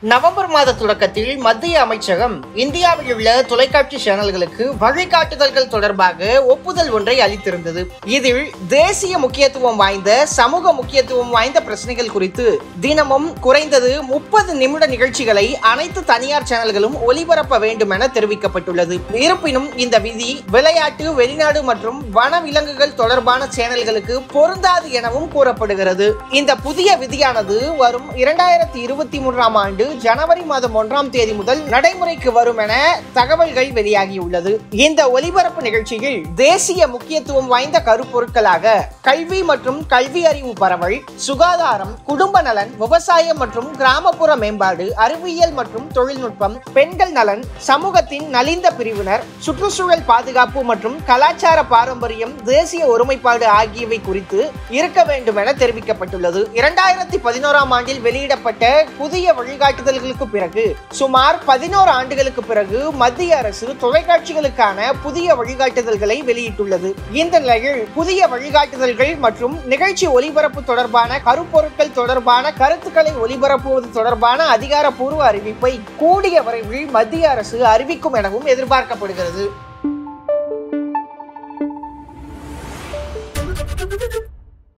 November மாத தொடக்கத்தில் மத்திய அமைச்சகம் இந்தியாவில் உள்ள தொலைக்காட்சி சேனல்களுக்கு வழிகாட்டுதல்கள் தொடர்பாக ஒப்புதல் ஒன்றை அளித்திருந்தது. இதில் தேசிய முக்கியத்துவம் வாய்ந்த சமூக முக்கியத்துவம் வாய்ந்த பிரச்சனைகள் குறித்து தினமும் குறைந்தது 30 நிமிட நிகழ்ச்சிகளை அனைத்து தனியார் சேனல்களும் ஒளிபரப்ப வேண்டும் என தெரிவிக்கப்பட்டுள்ளது. இருப்பினும் இந்த விதி விளையாட்டு, வெளிநாடு மற்றும் வனவிலங்குகள் தொடர்பான சேனல்களுக்கு பொருந்தாது எனவும் கூறப்படுகிறது. இந்த புதிய விதியானது வரும் 2023ஆம் ஆண்டு ஜனவரி மாதம் 1ஆம் தேதி முதல் நடைமுறைக்கு வரும் என தகவல்கள் வெளியாகியுள்ளது. இந்த ஒலிபரப்பு நிகழ்ச்சியில் தேசிய முக்கியத்துவம் வாய்ந்த கருப்பொருட்களாக கல்வி மற்றும் கல்வி அறிவு பரவல், சுகாதாரம், குடும்ப நலன், விவசாயம் மற்றும் கிராமப்புற மேம்பாடு, அறிவியல் மற்றும் தொழில்நுட்பம், பெண்கள் நலன், சமூகத்தின் நலிந்த பிரிவினர், சுற்றுச்சூழல் பாதுகாப்பு மற்றும் கலாச்சார பாரம்பரியம், தேசிய ஒருமைப்பாடு ஆகியவை குறித்து இருக்க வேண்டும் என தெரிவிக்கப்பட்டுள்ளது. 2011ஆம் ஆண்டில் வெளியிடப்பட்ட புதிய வழிகாட்டுதல்களுக்கு பிறகு சுமார் 11 ஆண்டுகளுக்கு பிறகு மத்திய அரசு தொலைக்காட்சிகளுக்கான புதிய வழிகாட்டுதல்களை வெளியிட்டுள்ளது. இந்த நிலையில் புதிய வழிகாட்டுதல்கள் மற்றும் நிகழ்ச்சி ஒலிபரப்பு தொடர்பான கருப்பொருட்கள் தொடர்பான கருத்துக்களை ஒலிபரப்புவது தொடர்பான அதிகாரப்பூர்வ அறிவிப்பை கூடிய விரைவில் மத்திய அரசு அறிவிக்கும் எனவும் எதிர்பார்க்கப்படுகிறது.